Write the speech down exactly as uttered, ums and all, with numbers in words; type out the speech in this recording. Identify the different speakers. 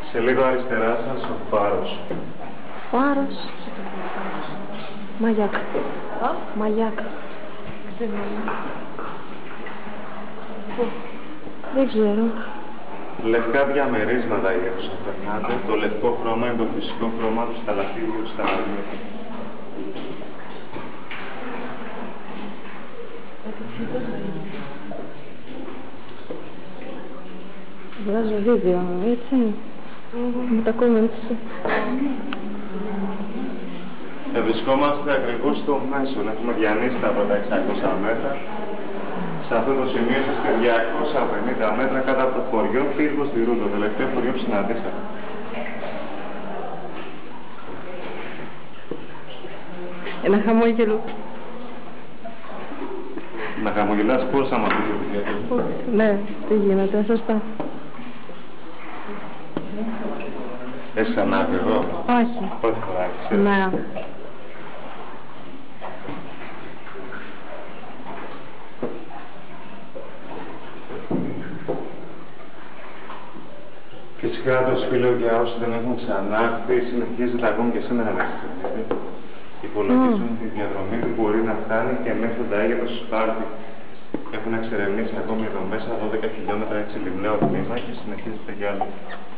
Speaker 1: Σε λίγο αριστερά σας ο Φάρος.
Speaker 2: Φάρος. Μαγιάκ.
Speaker 3: Α?
Speaker 2: Μαγιάκ.
Speaker 3: Δεν είναι. Πού?
Speaker 2: Δεν ξέρω.
Speaker 1: Λευκά διαμερίσματα για όσο περνάτε. Το λευκό χρώμα είναι το φυσικό χρώμα του σταλακτήριου στα λαγνία.
Speaker 2: Βγάζω βίντεο, έτσι. Με τα comments.
Speaker 1: Ε, βρισκόμαστε ακριβώς στο μέσο. Έχουμε διανύσει τα πρώτα εξακόσια μέτρα. Σε αυτό το σημείο είστε διακόσια πενήντα μέτρα κάτω από το χωριό Πύργος στη Ρούλο, το τελευταίο χωριό που συναντήσαμε.
Speaker 2: Ένα χαμόγελο.
Speaker 1: Να χαμογελάς πώς άμα πεις ότι γιατί.
Speaker 2: Ναι, τι γίνεται, σωστά.
Speaker 1: Έχεις ανάβει εδώ.
Speaker 2: Όχι.
Speaker 1: Πρώτη φορά έχεις.
Speaker 2: Ναι.
Speaker 1: Φυσικά το σπήλαιο για όσοι δεν έχουν ξανάρθει συνεχίζεται ακόμη και σήμερα να εξυπηρετεί. Υπολογίζουν mm. τη διαδρομή που μπορεί να φτάνει και μέχρι τον Ταΐγετο Σπάρτη. Έχουν εξερευνήσει ακόμη εδώ μέσα δώδεκα χιλιόμετρα εξελιγνέο τμήμα και συνεχίζεται κι άλλο.